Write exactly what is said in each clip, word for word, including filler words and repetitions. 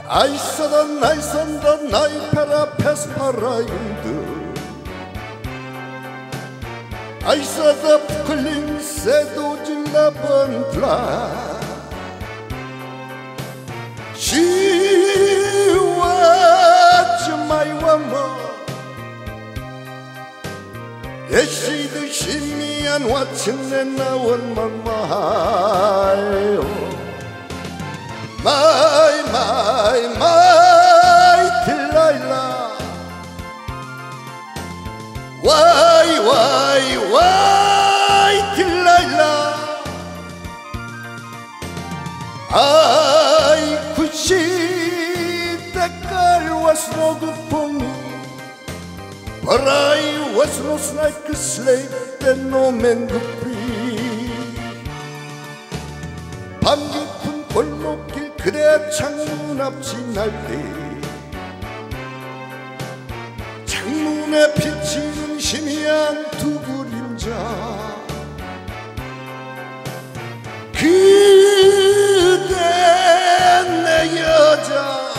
I saw the nice on the night parapet paraindo. I saw the Brooklyn seduce la bandla. She was my woman. Yes, she did shimmy and watching and I want my mind. My, my, my Delilah. Why, why, why Delilah? I could see that girl was no good for me, but I was lost like a slave that no man could free. 밤 깊은 골목길 그대 창문 앞 지날 때 창문에 비치는 희미한 두 그림자. 그대 내 여자.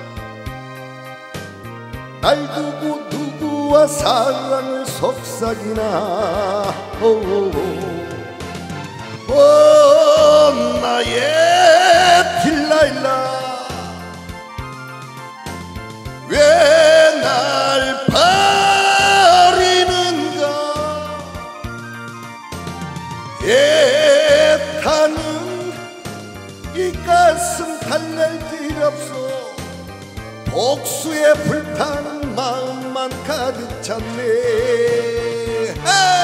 날 두고 누구와 사랑을 속삭이나. 오, 오, 나의 딜라일라. 왜 날 버리는가. 애타는 이 가슴 달랠 길 없어. 복수에 불타는 마음만 가득 찼네.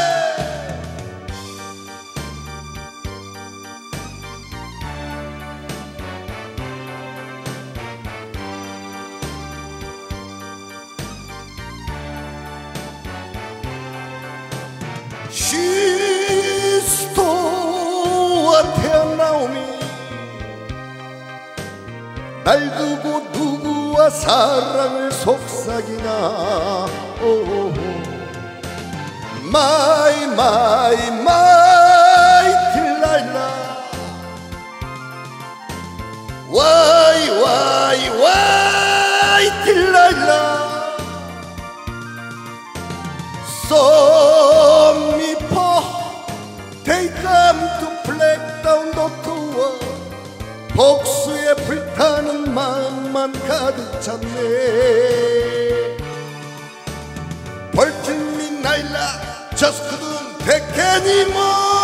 시스토와 태어나오니 날 두고 누구와 사랑을 속삭이나. 오, 마이 마이 마이 딜라일라. 와이 와이 와이 딜라일라. So me for they come to break down the door. 복수에 불타는 마음만 가득 찼네. 벌진 미 나일라 just couldn't take anymore.